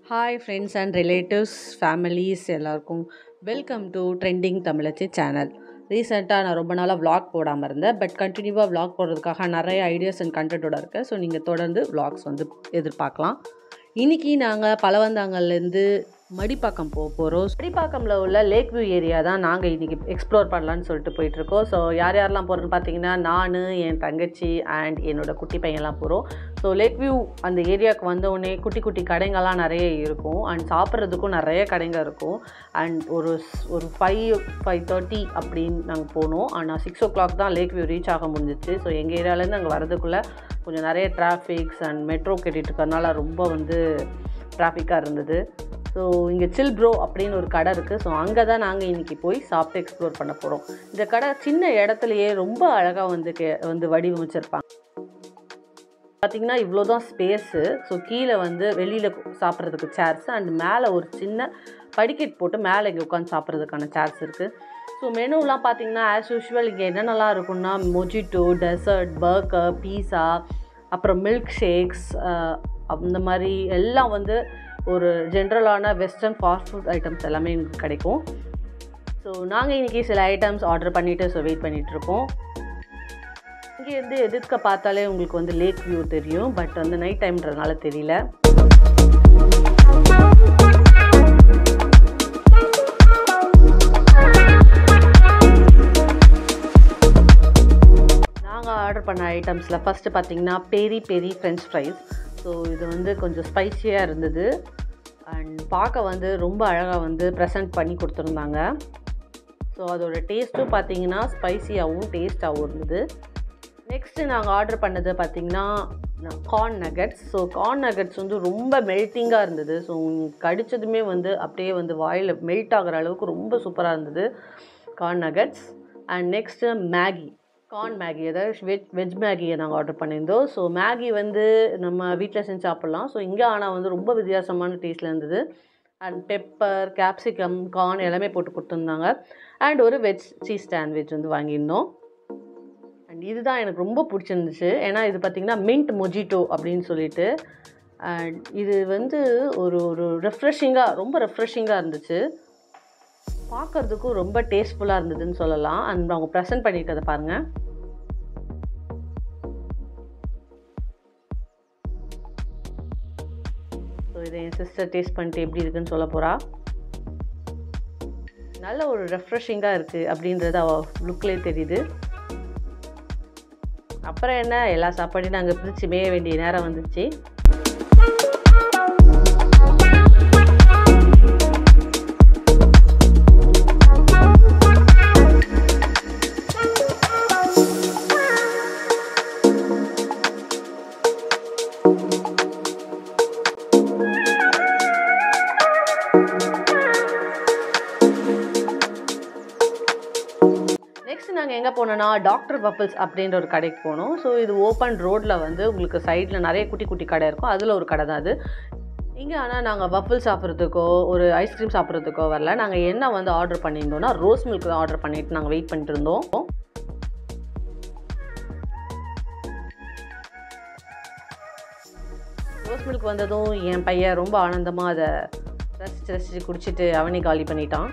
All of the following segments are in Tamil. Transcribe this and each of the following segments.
Hi friends and relatives, families எல்லாருக்கும் welcome to trending Tamizhachi channel. ரீசெண்டாக நான் ரொம்ப நாளாக vlog போடாமல் இருந்தேன். பட் கண்டினியூவாக vlog போடுறதுக்காக நிறைய ஐடியாஸ் அண்ட் கண்டென்ட்டோட இருக்கேன். ஸோ நீங்கள் தொடர்ந்து vlogs வந்து எதிர்பார்க்கலாம். இன்றைக்கி நாங்கள் பலவந்தாங்கல்லேருந்து மடிப்பாக்கம் போக போகிறோம். மடிப்பாக்கமில் உள்ள லேக் வியூ ஏரியா தான் நாங்கள் இன்றைக்கி எக்ஸ்ப்ளோர் பண்ணலான்னு சொல்லிட்டு போயிட்டுருக்கோம். ஸோ யாரெல்லாம் போகிறோன்னு பார்த்தீங்கன்னா நான், என் தங்கச்சி அண்ட் என்னோடய குட்டி பையன்லாம் போகிறோம். ஸோ லேக் வியூ அந்த ஏரியாவுக்கு வந்தோடனே குட்டி குட்டி கடைங்கள்லாம் நிறைய இருக்கும் அண்ட் சாப்பிட்றதுக்கும் நிறைய கடைங்க இருக்கும். அண்ட் ஒரு 5:30 அப்படின்னு நாங்கள் போனோம். ஆனால் 6 o'clock தான் லேக் வியூ ரீச் ஆக முடிஞ்சிச்சு. ஸோ எங்கள் ஏரியாவிலேருந்து அங்கே வரதுக்குள்ளே கொஞ்சம் நிறைய டிராஃபிக்ஸ் அண்ட் மெட்ரோ கேட்டுட்டு இருக்கிறதுனால ரொம்ப வந்து டிராஃபிக்காக இருந்தது. ஸோ இங்கே சில் ப்ரோ அப்படின்னு ஒரு கடை இருக்குது. ஸோ அங்கே தான் நாங்கள் இன்றைக்கி போய் சாப்பிட்டு எக்ஸ்ப்ளோர் பண்ண போகிறோம். இந்த கடை சின்ன இடத்துலையே ரொம்ப அழகாக வந்து வடிவமைச்சிருப்பாங்க. பார்த்திங்கன்னா இவ்வளோ தான் ஸ்பேஸு. ஸோ கீழே வந்து வெளியில் சாப்பிட்றதுக்கு சேர்ஸ் அண்ட் மேலே ஒரு சின்ன படிக்கட் போட்டு மேலே இங்கே உட்காந்து சாப்பிட்றதுக்கான சேர்ஸ் இருக்குது. ஸோ மெனுலாம் பார்த்திங்கன்னா ஆஸ் யூஷுவல் இங்கே என்னென்னலாம் இருக்குன்னா மொஜிட்டோ, டெசர்ட், பர்கர், பீஸா, அப்புறம் மில்க் ஷேக்ஸ், அந்த மாதிரி எல்லாம் வந்து ஒரு ஜென்ரலான வெஸ்டர்ன் ஃபாஸ்ட் ஃபுட் ஐட்டம்ஸ் எல்லாமே எங்களுக்கு கிடைக்கும். ஸோ நாங்கள் இன்றைக்கி சில ஐட்டம்ஸ் ஆர்டர் பண்ணிவிட்டு வெயிட் பண்ணிகிட்ருக்கோம். இங்கேருந்து எதிர்க்க பார்த்தாலே உங்களுக்கு வந்து லேக் வியூ தெரியும். பட் வந்து நைட் டைம்ன்றதுனால தெரியல. நாங்கள் ஆர்டர் பண்ண ஐட்டம்ஸில் ஃபஸ்ட்டு பார்த்திங்கன்னா peri peri french fries. So இது வந்து கொஞ்சம் ஸ்பைஸியாக இருந்தது அண்ட் பார்க்க வந்து ரொம்ப அழகாக வந்து ப்ரெசென்ட் பண்ணி கொடுத்துருந்தாங்க. ஸோ அதோடய டேஸ்ட்டும் பார்த்திங்கன்னா ஸ்பைஸியாகவும் டேஸ்ட்டாகவும் இருந்தது. நெக்ஸ்ட்டு நாங்கள் ஆர்டர் பண்ணது பார்த்திங்கன்னா corn nuggets. So corn nuggets வந்து ரொம்ப மெல்ட்டிங்காக இருந்தது. ஸோ கடித்ததுமே வந்து அப்படியே வந்து வாயில் மெல்ட் ஆகிற அளவுக்கு ரொம்ப சூப்பராக இருந்தது corn nuggets. And next Maggi, corn Maggi, அதாவது வெஜ் மேகியை நாங்கள் ஆர்டர் பண்ணியிருந்தோம். ஸோ மேகி வந்து நம்ம வீட்டில் செஞ்சு சாப்பிட்லாம். ஸோ இங்கே ஆனால் வந்து ரொம்ப வித்தியாசமான டேஸ்ட்டில் இருந்தது. அண்ட் பெப்பர், கேப்சிகம், கார்ன் எல்லாமே போட்டு கொடுத்துருந்தாங்க. அண்ட் ஒரு வெஜ் சீஸ் சாண்ட்விச் வந்து வாங்கியிருந்தோம். அண்ட் இதுதான் எனக்கு ரொம்ப பிடிச்சிருந்துச்சு. ஏன்னா இது பார்த்திங்கன்னா மின்ட் மொஜிட்டோ அப்படின்னு சொல்லிட்டு. அண்ட் இது வந்து ஒரு ரொம்ப ரெஃப்ரெஷிங்காக இருந்துச்சு. பார்க்குறதுக்கும் ரொம்ப டேஸ்ட்ஃபுல்லாக இருந்ததுன்னு சொல்லலாம். அண்ட் அவங்க ப்ரெசென்ட் பண்ணியிருக்கதை பாருங்கள். ஸோ இதை என் சிஸ்டர் டேஸ்ட் பண்ணிட்டு எப்படி இருக்குன்னு சொல்ல போகிறா. நல்ல ஒரு ரெஃப்ரெஷிங்காக இருக்குது அப்படின்றது அவள் லுக்லேயே தெரியுது. அப்புறம் என்ன, எல்லா சாப்பாடையும் நாங்கள் பிரித்து மேய வேண்டிய நேரம் வந்துச்சு. நாங்கள் எங்கே போனோன்னா டாக்டர் பப்பிள்ஸ் அப்படின்ற ஒரு கடைக்கு போனோம். ஸோ இது ஓப்பன் ரோட்டில் வந்து உங்களுக்கு சைடில் நிறைய குட்டி குட்டி கடை இருக்கும். அதில் ஒரு கடை தான் அது. இங்கே ஆனால் நாங்கள் பப்பிள் சாப்பிட்றதுக்கோ ஒரு ஐஸ்கிரீம் சாப்பிட்றதுக்கோ வரல. நாங்கள் என்ன வந்து ஆர்டர் பண்ணியிருந்தோம்னா ரோஸ் மில்க் தான் ஆர்டர் பண்ணிவிட்டு நாங்கள் வெயிட் பண்ணிட்டு இருந்தோம். ரோஸ் மில்க் வந்ததும் என் பையன் ரொம்ப ஆனந்தமாக அதை ரசித்து குடிச்சிட்டு அவனே காலி பண்ணிட்டான்.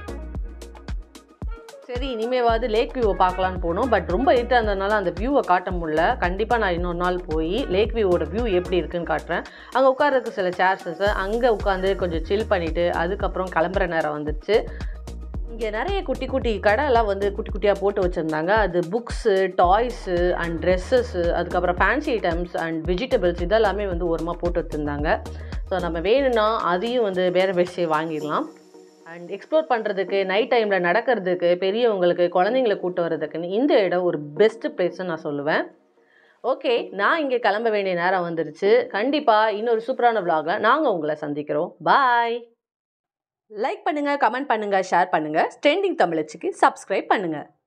சரி, இனிமேவாவது லேக் வியூவை பார்க்கலான்னு போனோம். பட் ரொம்ப இருட்டாக இருந்ததுனால அந்த வியூவை காட்ட முடியல. கண்டிப்பாக நான் இன்னொரு நாள் போய் லேக் வியூவோட வியூ எப்படி இருக்குன்னு காட்டுறேன். அங்கே உட்கார்றதுக்கு சில சேர்ஸஸ் அங்கே உட்காந்து கொஞ்சம் சில் பண்ணிவிட்டு அதுக்கப்புறம் கிளம்புற நேரம் வந்துடுச்சு. இங்கே நிறைய குட்டி குட்டி கடையெல்லாம் வந்து குட்டி குட்டியாக போட்டு வச்சுருந்தாங்க. அது புக்ஸு, டாய்ஸு அண்ட் ட்ரெஸ்ஸஸ்ஸு, அதுக்கப்புறம் ஃபேன்சி ஐட்டம்ஸ் அண்ட் வெஜிடபிள்ஸ் இதெல்லாமே வந்து ஓரமாக போட்டு வச்சுருந்தாங்க. ஸோ நம்ம வேணும்னா அதையும் வந்து வேறு பேசி வாங்கிடலாம். அண்ட் எக்ஸ்ப்ளோர் பண்ணுறதுக்கு, நைட் டைமில் நடக்கிறதுக்கு, பெரியவங்களுக்கு, குழந்தைங்களை கூப்பிட்டு வர்றதுக்குன்னு இந்த இடம் ஒரு பெஸ்ட்டு பிளேஸ்ன்னு நான் சொல்லுவேன். ஓகே, நான் இங்கே கிளம்ப வேண்டிய நேரம் வந்துருச்சு. கண்டிப்பாக இன்னொரு சூப்பரான vlogல நாங்கள் உங்களை சந்திக்கிறோம். பாய். லைக் பண்ணுங்கள், கமெண்ட் பண்ணுங்கள், ஷேர் பண்ணுங்கள். ட்ரெண்டிங் தமிழச்சிக்கு சப்ஸ்கிரைப் பண்ணுங்கள்.